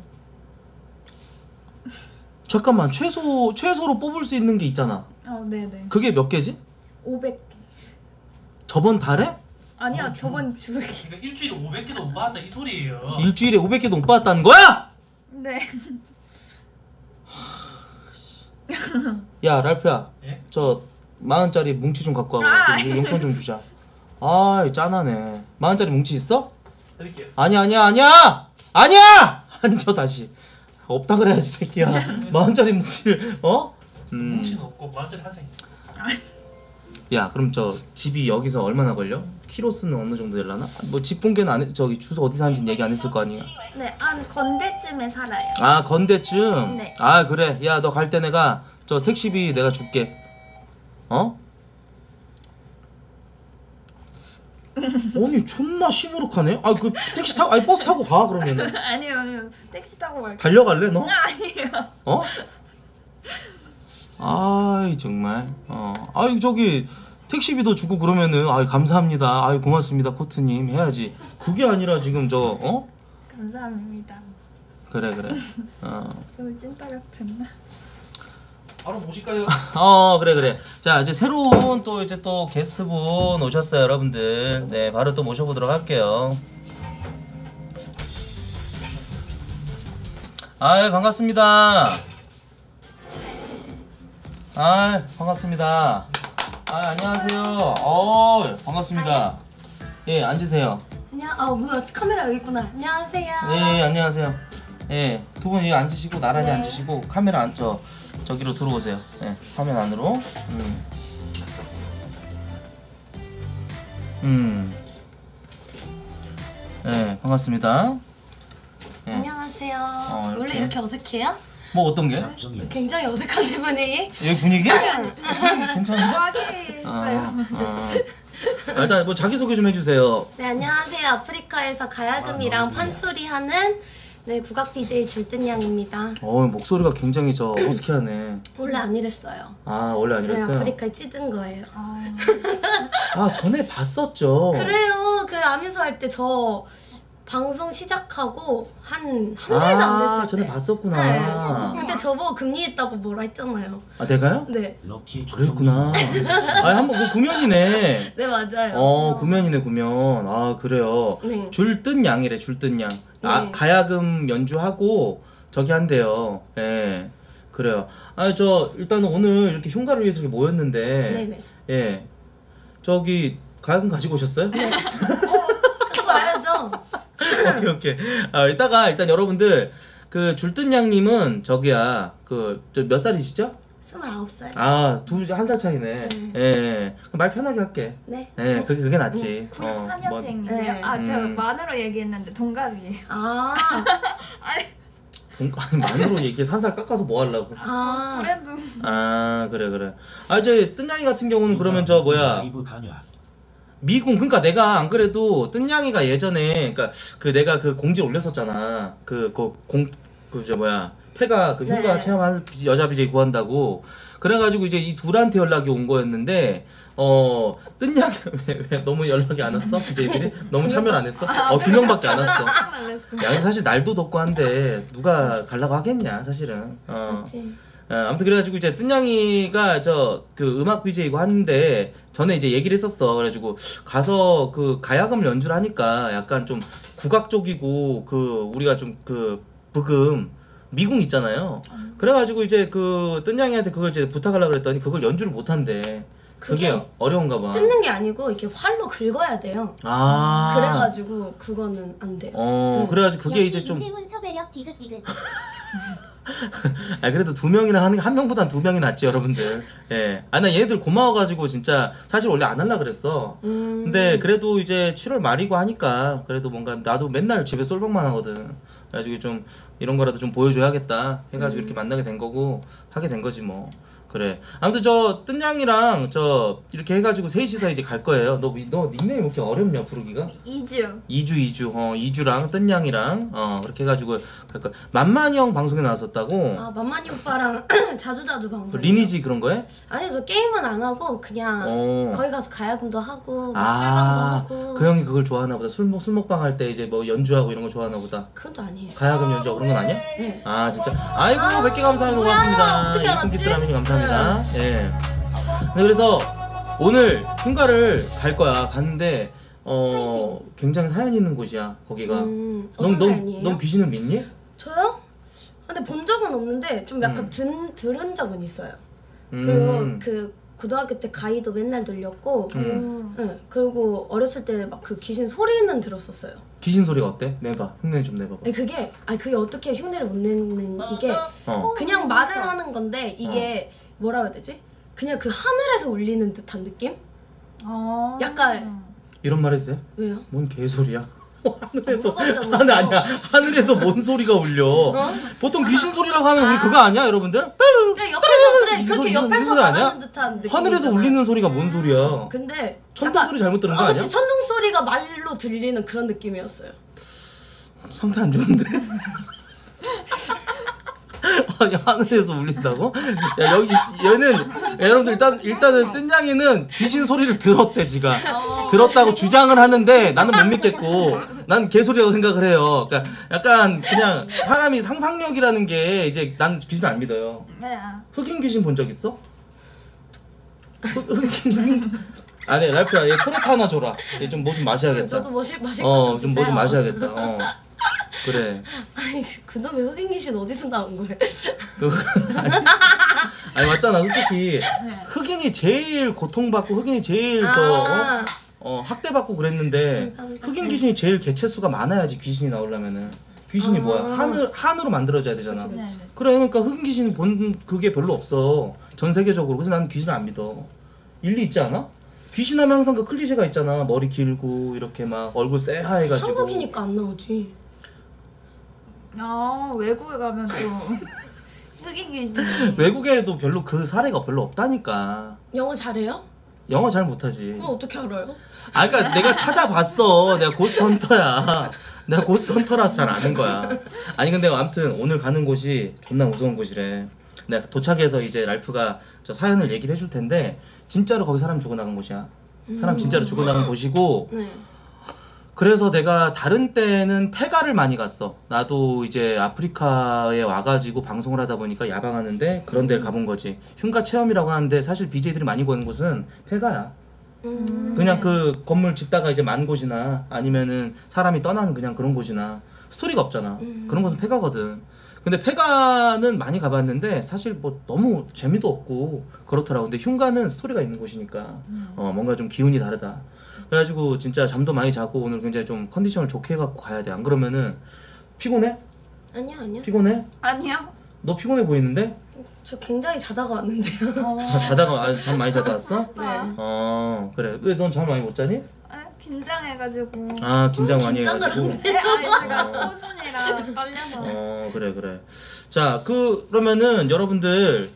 잠깐만, 최소 최소로 뽑을 수 있는 게 있잖아.
어 네네.
그게 몇 개지?
오백 개.
저번 달에?
아니요
어,
저번 주에.
그러니까 일주일에 오백 개도 못 받았다 이 소리예요.
일주일에 오백 개도 못 받았다는 거야?
네.
야, 랄프야.
예?
저 만원짜리 뭉치 좀 갖고 와봐.
아.
그 용돈 좀 주자. 아이, 짠하네. 만원짜리 뭉치 있어?
드릴게요.
아니야, 아니야, 아니야! 아니야! 앉아, 다시. 없다 그래야지, 새끼야. 만원짜리 뭉치를, 어? 음.
뭉치는 없고 만원짜리 한 장 있어.
야, 그럼 저 집이 여기서 얼마나 걸려? 키로수는 어느 정도 되려나? 뭐 집 공개는 안 해, 저기 주소 어디 사는지 얘기 안 했을 거 아니야.
네, 한 건대쯤에 살아요.
아, 건대쯤?
네.
아, 그래. 야, 너 갈 때 내가 저 택시비 내가 줄게. 어? 아니, 존나 시무룩하네. 아, 그 택시 타고, 아니 버스 타고 가 그러면은.
아니요, 아니요. 택시 타고 갈게요.
달려갈래 너?
아니에요.
어? 아이 정말. 어. 아이 저기 택시비도 주고 그러면은 아이 감사합니다. 아이 고맙습니다 코트님 해야지. 그게 아니라 지금 저 어?
감사합니다.
그래 그래. 어.
너무 찐따 같은.
바로 모실까요?
어 그래 그래. 자 이제 새로운 또 이제 또 게스트분 오셨어요 여러분들. 네 바로 또 모셔보도록 할게요. 아이 반갑습니다. 아 반갑습니다. 아 안녕하세요. 어 반갑습니다. 예 앉으세요.
안녕. 아 뭐야 카메라 여기 있구나. 안녕하세요.
예, 예 안녕하세요. 예 두 분 여기 앉으시고 나란히
네.
앉으시고 카메라 안 저 저기로 들어오세요. 예 화면 안으로. 음. 음. 네, 반갑습니다. 네.
안녕하세요.
어,
원래
이렇게.
이렇게 어색해요?
뭐 어떤 게?
작정이
굉장히 어색한데 분위기?
여기 분위기? 괜찮은데?
과하게
아,
했어요.
아. 아, 일단 뭐 자기 소개 좀 해주세요.
네, 안녕하세요. 아프리카에서 가야금이랑 판소리 하는 네, 국악 비제이 줄뜬양입니다.
어, 목소리가 굉장히 저 허스키하네.
원래 안 이랬어요.
아, 원래
네,
아니랬어요?
아프리카에 찌든 거예요.
아, 전에 봤었죠.
그래요. 그 아미소 할 때 저 방송 시작하고 한 한 달도 안 됐을
아,
때.
전에 봤었구나.
네. 그때 저보고 금리했다고 뭐라 했잖아요.
아, 내가요?
네.
럭키
그랬구나. 아, 한번 그 구면이네.
네, 맞아요.
어, 구면이네, 구면. 아, 그래요.
네.
줄뜬 양이래, 줄뜬 양. 아,
네.
가야금 연주하고 저기 한대요. 예. 그래요. 아, 저 일단은 오늘 이렇게 흉가를 위해서 이렇게 모였는데
네네.
예. 저기 가야금 가지고 오셨어요?
그거 알죠?
오케이, 오케이. 아, 이따가 일단 여러분들 그 줄뜬 양님은 저기야. 그 저 몇 살이시죠?
스물아홉 살.
아, 두 한 살 차이네. 예. 예. 그럼 말 편하게 할게.
네.
예, 그게 그게 낫지. 어, 뭐,
구십삼년생이세요?
네.
아, 저
음.
만으로 얘기했는데 동갑이에요.
아,
돈, 아니, 만으로 얘기해 한 살 깎아서 뭐 하려고?
아.
그래도
아, 그래, 그래. 아, 저 뜬양이 같은 경우는 그러면 저 뭐야?
라이브 단야
미궁. 그러니까 내가 안 그래도 뜬양이가 예전에 그러니까 그 내가 그 공지 올렸었잖아. 그 그 공 그 저 뭐야? 폐가 그 흉가
네.
체험한 여자 비제이 구한다고. 그래가지고 이제 이 둘한테 연락이 온 거였는데 어 뜬양이 왜, 왜 너무 연락이 안 왔어? 비제이들이 너무 참여를 안 했어? 어 두 명밖에 안 왔어. 야, 사실 날도 덥고 한데 누가 가려고 하겠냐 사실은. 어.
맞지.
어, 아무튼 그래가지고 이제 뜬양이가 저 그 음악 비제이고 하는데 전에 이제 얘기를 했었어. 그래가지고 가서 그 가야금을 연주를 하니까 약간 좀 국악 쪽이고 그 우리가 좀 그 부금 미궁 있잖아요. 그래가지고 이제 그 뜬양이한테 그걸 이제 부탁하려고 그랬더니 그걸 연주를 못 한대. 그게,
그게
어려운가 봐.
뜯는 게 아니고 이렇게 활로 긁어야 돼요.
아.
그래가지고 그거는 안 돼요.
어,
네.
그래가지고 그게
역시
이제 좀
이세훈 섭외력 디귿디귿.
아 그래도 두 명이랑 하는 한 명보단 두 명이 낫지 여러분들. 예. 아 나 얘들 고마워가지고 진짜 사실 원래 안 할라 그랬어.
음.
근데 그래도 이제 칠월 말이고 하니까 그래도 뭔가 나도 맨날 집에 솔방만 하거든. 그래가지고 좀 이런 거라도 좀 보여줘야겠다 해가지고 이렇게 만나게 된 거고 하게 된 거지 뭐. 그래. 아무튼 저 뜬양이랑 저 이렇게 해가지고 셋이서 이제 갈 거예요. 너 너 닉네임 왜 이렇게 어렵냐 부르기가?
이주.
이주 이주 어 이주랑 뜬양이랑 어 그렇게 해가지고 갈 거야. 만만이 형 방송에 나왔었다고.
아 만만이 오빠랑 자주자주 방송.
그 리니지 그런 거에?
아니 저 게임은 안 하고 그냥
어.
거기 가서 가야금도 하고 막 술방도 하고.
그 형이 그걸 좋아하나 보다. 술, 먹- 술 먹방 할 때 이제 뭐 연주하고 이런 거 좋아하나 보다.
그건 또 아니에요.
가야금 연주하고 그런 건 아니야?
네.
아 진짜. 아이고 백 개 감사합니다.
뭐야,
고맙습니다.
어떻게
이쁜
알았지?
기트라미님 감사합니다. 예. 네, 그래서 오늘 휴가를 갈 거야. 갔는데 어 굉장히 사연 있는 곳이야. 거기가.
음, 어떤
넌,
사연이에요?
넌, 넌 귀신을 믿니?
저요? 근데 본 적은 없는데 좀 약간
음.
든, 들은 적은 있어요. 그리고
음.
그 고등학교 때 가이도 맨날 들렸고
음.
네, 그리고 어렸을 때 막 그 귀신 소리는 들었었어요.
귀신 소리가 어때? 내봐. 흉내 좀 내봐봐.
아니, 그게 아니 그게 어떻게 흉내를 못 내는 이게
어.
그냥 말을 하는 건데 이게 뭐라 해야 되지? 그냥 그 하늘에서 울리는 듯한 느낌?
어.
약간
이런 말 해도 돼?
왜요?
뭔 개소리야? 하늘에서
물어봤잖아요.
하늘 아니야. 하늘에서 뭔 소리가 울려? 보통 귀신 소리라고 하면 우리 그거 아니야, 여러분들?
그냥 옆에서 그래
이
그렇게
소리, 이 소리
옆에서
아니야?
말하는 듯한 느낌.
하늘에서 울리는 소리가 뭔 소리야?
근데
천둥
약간-
소리 잘못 들은 거
아,
아니야?
그치 천둥 소리가 말로 들리는 그런 느낌이었어요.
상태 안 좋은데? 아니 하늘에서 울린다고? 야 여기 얘는 야, 여러분들 일단 일단은 뜬양이는 귀신 소리를 들었대 지가 들었다고 주장을 하는데 나는 못 믿겠고 난 개소리라고 생각을 해요. 그러니까 약간 그냥 사람이 상상력이라는 게 이제 난 귀신 안 믿어요.
네.
흑인 귀신 본 적 있어? 흑, 흑인 흑인 아니 랄프야 얘 토레타 하나 줘라. 얘 좀 뭐 좀 마셔야겠다.
저도 마실 마실 거 좀
어
주세요.
좀 뭐 좀 마셔야겠다. 어 그래.
아니 그놈의 흑인 귀신 어디서 나온 거예요?
그- 아니 맞잖아 솔직히 흑인이 제일 고통받고 흑인이 제일 저 어?
아,
어, 학대받고 그랬는데
감사합니다.
흑인 귀신이 제일 개체수가 많아야지 귀신이 나오려면은 귀신이
아.
뭐야 한을 한으로 만들어져야 되잖아.
그치, 그치.
그래 그러니까 흑인 귀신 본 그게 별로 없어 전 세계적으로. 그래서 나는 귀신을 안 믿어. 일리 있지 않아? 귀신하면 항상 그 클리셰가 있잖아. 머리 길고 이렇게 막 얼굴 새하얘가지고.
한국이니까 안 나오지.
아 외국에 가면 또 흑인 귀신이.
외국에도 별로 그 사례가 별로 없다니까.
영어 잘해요?
영어 잘 못하지.
그럼 어떻게 알아요?
아, 그러니까 내가 찾아봤어. 내가 고스트 헌터야. 내가 고스트 헌터라서 잘 아는 거야. 아니 근데 아무튼 오늘 가는 곳이 존나 무서운 곳이래. 내가 도착해서 이제 랄프가 저 사연을 얘기를 해줄 텐데 진짜로 거기 사람 죽어나간 곳이야. 사람 진짜로 죽어나간 곳이고.
네.
그래서 내가 다른 때는 폐가를 많이 갔어. 나도 이제 아프리카에 와가지고 방송을 하다 보니까 야방하는데 그런 데를 가본 거지. 흉가 체험이라고 하는데 사실 비제이들이 많이 가는 곳은 폐가야.
음.
그냥 그 건물 짓다가 이제 만 곳이나 아니면은 사람이 떠나는 그냥 그런 곳이나 스토리가 없잖아.
음.
그런 곳은 폐가거든. 근데 폐가는 많이 가봤는데 사실 뭐 너무 재미도 없고 그렇더라고. 근데 흉가는 스토리가 있는 곳이니까 어 뭔가 좀 기운이 다르다. 그래가지고 진짜 잠도 많이 자고 오늘 굉장히 좀 컨디션을 좋게 해갖고 가야 돼. 안 그러면은 피곤해?
아니야 아니야.
피곤해?
아니야.
너 피곤해 보이는데?
저 굉장히 자다가 왔는데요.
어.
아, 자다가 아, 잠 많이 자다 왔어?
네.
어 그래. 왜 넌 잠 많이 못 자니?
아, 긴장해가지고.
아 긴장 많이
긴장을
해가지고.
네, 아니 제가 코순이라 떨려서.
어 그래 그래. 자 그 그러면은 여러분들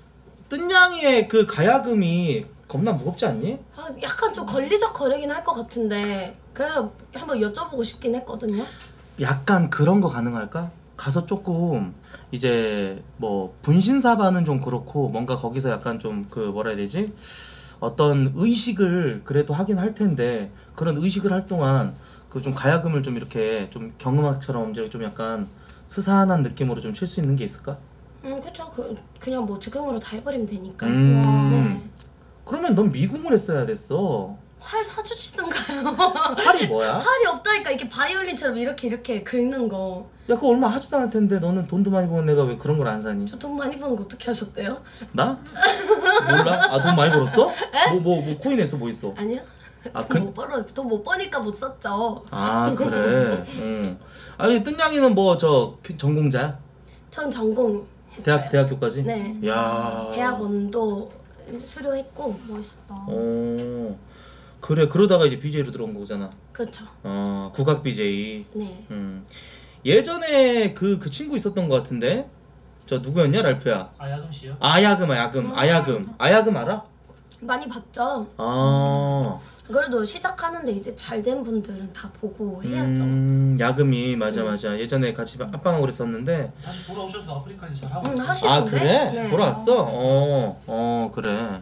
뜬냥이의 그 가야금이 겁나 무겁지 않니?
아, 약간 좀 걸리적거리긴 할 것 같은데 그래서 한번 여쭤보고 싶긴 했거든요.
약간 그런 거 가능할까? 가서 조금 이제 뭐 분신사바는 좀 그렇고 뭔가 거기서 약간 좀 그 뭐라 해야 되지? 어떤 의식을 그래도 하긴 할 텐데 그런 의식을 할 동안 그 좀 가야금을 좀 이렇게 좀 경음악처럼 이제 좀 약간 스산한 느낌으로 좀 칠 수 있는 게 있을까?
음 그쵸. 그, 그냥 뭐 즉흥으로 다 해버리면 되니까.
음.
네.
그러면 넌 미궁을 했어야 됐어.
활 사주시던가요?
활이 뭐야?
활이 없다니까. 이게 바이올린처럼 이렇게 이렇게 긁는 거.
야 그거 얼마 하지도 않을 텐데 너는 돈도 많이 버는 내가 왜 그런 걸 안 사니?
저 돈 많이 버는 거 어떻게 하셨대요?
나? 몰라? 아 돈 많이 벌었어? 뭐 뭐 뭐 코인 했어? 뭐 있어?
아니요.
아,
돈
그-
못 벌어. 돈 못 버니까 못 썼죠.
아 그래. 응. 아니 뜬냥이는 뭐 저 전공자야?
전 전공 했어요.
대학 대학교까지?
네.
야.
대학원도 수료했고.
멋있다.
어. 그래 그러다가 이제 비제이로 들어온 거잖아.
그렇죠.
어 국악 비제이.
네.
음. 예전에 그 그 친구 있었던 것 같은데 저 누구였냐 랄프야?
아야금 씨요?
아야금 아야금 아야금 아야금 알아?
많이 봤죠.
아.
그래도 시작하는데 이제 잘 된 분들은 다 보고 해야죠.
음, 야금이 맞아 맞아. 예전에 같이 합방하고 그랬었는데.
다시 돌아오셔서 아프리카에서 잘 하고
음,
있어요.
하시던데.
아 그래?
네.
돌아왔어? 어, 어 그래.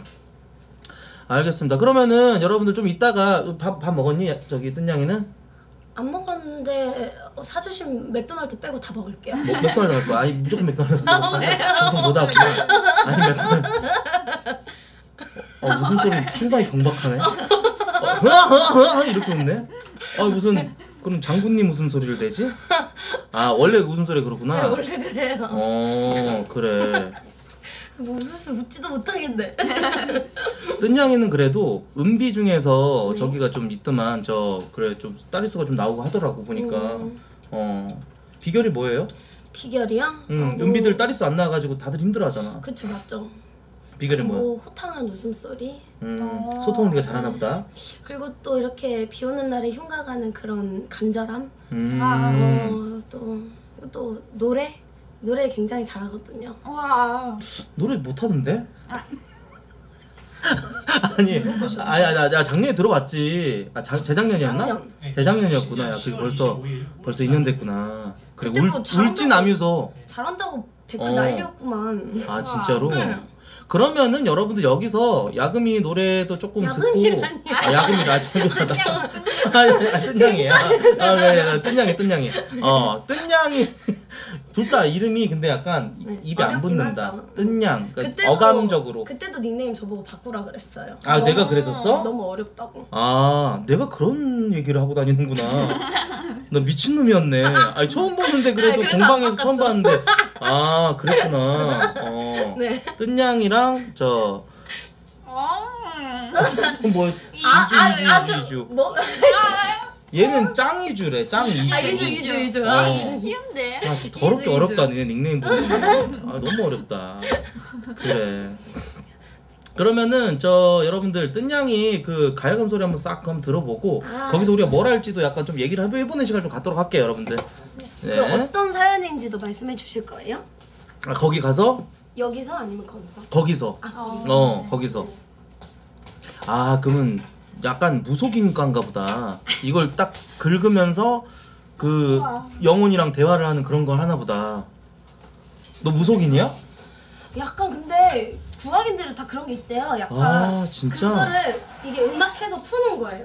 알겠습니다. 그러면은 여러분들 좀 이따가 밥, 밥 먹었니? 저기 뜬냥이는?
안 먹었는데 어, 사주신 맥도날드 빼고 다 먹을게요.
뭐, 맥도날드 갈 거야? 아니 무조건 맥도날드 방송 못 하고 아니 맥도날드 어, 무슨 좀 순간이 경박하네. 어, 흐아흐아흐아 이렇게 웃네. 아 무슨 그럼 장군님 웃음소리를 내지? 아 원래 웃음소리 그렇구나.
네, 원래 그래요.
어 그래.
뭐 웃을 수 웃지도 못하겠네.
뜬냥이는 그래도 은비 중에서
네.
저기가 좀 있더만 저 그래 좀 따리수가 좀 나오고 하더라고 보니까.
음.
어 비결이 뭐예요?
비결이요?
음,
어, 뭐,
은비들 따리수 안 나와가지고 다들 힘들어하잖아.
그쵸 맞죠.
비결이 뭐야?
뭐 호탕한 웃음소리.
음, 소통을 우리가 잘하나 보다.
그리고 또 이렇게 비 오는 날에 흉가 가는 그런 간절함.
음,
어, 또, 또 노래? 노래 굉장히 잘하거든요.
와.
노래 못하던데? 아니, 아니, 아니, 아니, 작년에 들어봤지. 아, 자, 재작년이었나?
재작년.
네,
재작년이었구나. 야, 그게
시월
벌써
이십오일.
벌써 이 년 됐구나. 그래,
그때
울,
뭐 잘한다고-
울진 아뮤서.
잘한다고 댓글
어.
난리였구만.
아, 진짜로?
네.
그러면은 여러분들 여기서 야금이 노래도 조금 듣고.
야금이라니.
아, 야금이다. 죄송하다. 아, 뜬냥이야. 아, 그래, 뜬냥이, 뜬냥이. 어, 뜬냥이. 둘 다 이름이 근데 약간
네,
입에 안
어렵긴
붙는다.
하죠.
뜬냥. 그러니까
그때도-
어감적으로.
그때도 닉네임 저보고 바꾸라 그랬어요.
아, 내가 그랬었어?
너무 어렵다고.
아, 내가 그런 얘기를 하고 다니는구나. 나 미친놈이었네. 아니, 처음 보는데 그래도
네, 그래서
공방에서
안
처음 봤는데. 아, 그랬구나. 어.
네.
뜬냥이랑 저
아.
그럼 뭐
아,
이주
아,
이주
아주
이주.
뭐?
얘는 짱이주래. 짱 이주.
아 이주 이주 이주.
어.
아,
쉬운데.
아, 더럽게
이주,
어렵다.
이주.
니네 닉네임 보면. 아, 너무 어렵다. 그래. 그러면은 저 여러분들 뜬양이 그 가야금 소리 한번 싹 한번 들어보고
아,
거기서 우리가 뭘 할지도 약간 좀 얘기를 해보- 해보는 시간 좀 갖도록 할게요, 여러분들.
그
네.
어떤 사연인지도 말씀해 주실 거예요?
아, 거기 가서
여기서 아니면 거기서?
거기서
아 거기서.
어 거기서 아 그러면 약간 무속인가인가 보다. 이걸 딱 긁으면서 그 영혼이랑 대화를 하는 그런 걸 하나 보다. 너 무속인이야?
약간 근데 국악인들은 다 그런 게 있대요. 약간
아, 진짜?
그거를 이게 음악해서 푸는 거예요.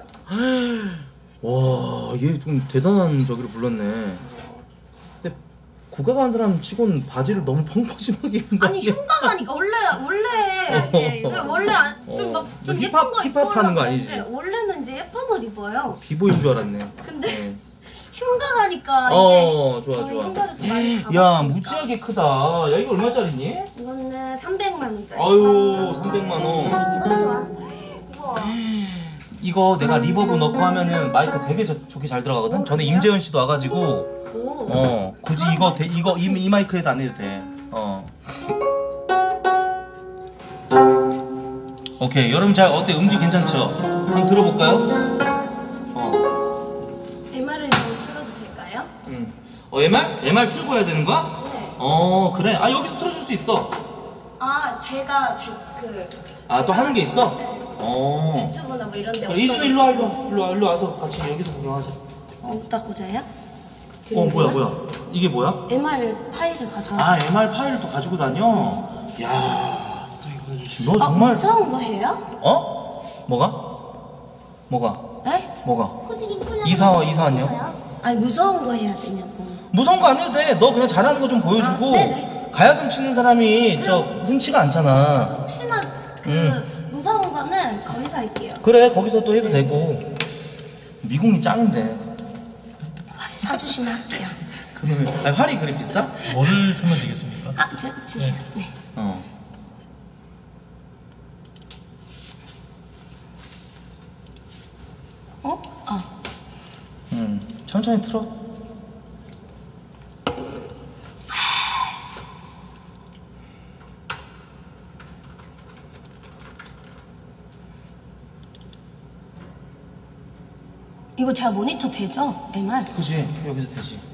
와, 얘 좀 대단한 저기를 불렀네. 근데 국악하는 사람 치고는 바지를 너무 펑퍼짐하게 입은 거
아니
아니야?
흉가하니까 원래 원래 그 원래 좀 막 좀
어.
예쁜
힙합-
거
힙합
입고
하는 거
올라가는데
아니지?
원래는 이제 예쁜 옷 입어요.
비보인 줄 알았네.
근데
네.
흉가하니까
어,
이게
좋아,
저희
좋아.
흉가를 좀 많이
야,
가봤으니까.
무지하게 크다. 야, 이거 얼마짜리니?
이거는 삼백만 원짜리.
아유, 삼백만 원.
기분 좋아.
이거 내가 리버브 넣고 하면은 마이크 되게 저, 좋게 잘 들어가거든.
오,
전에
그래요?
임재현 씨도 와가지고
오.
어 굳이 이거 대, 이거 이, 이 마이크에도 안 해도 돼. 어. 오케이, 여러분 잘 어때? 음질 괜찮죠? 한번 들어볼까요? 어.
엠알을 좀 틀어도 될까요?
음. 어 엠알? 엠알 틀고 해야 되는 거야?
네.
어 그래. 아 여기서 틀어줄 수 있어.
아 제가 제그
아 또 하는 게 있어?
네.
어.
유튜브나 뭐 이런 데
그래, 이준호 일로 와 일로 와 일로 와 일로 와서 같이 여기서 구경하자.
어디다 꽂아요?
어 뭐야 뭐야 이게 뭐야?
엠알 파일을 가져와서
아 엠알 파일을 또 가지고 다녀? 야, 너
아,
정말
무서운 거 해요?
어? 뭐가? 뭐가?
에?
뭐가?
코트님 콜라
이사 이사 왔냐?
아니 무서운 거 해야 되냐고.
무서운 거 안 해도 돼. 너 그냥 잘하는 거 좀 보여주고.
아, 네네.
가야금 치는 사람이 저 흔치가 않잖아.
혹시나 그
음.
무서운 거는 거기서 할게요.
그래 거기서 또 해도 되고. 미궁이 짱인데.
활 사주시면 할게요.
그놈의 아니, 활이 그래 비싸?
뭐를 틀면 되겠습니까?
아, 저, 주세요. 네.
어.
어? 어.
음 천천히 틀어.
이거 제가 모니터 되죠? 엠알?
그지 여기서 되지.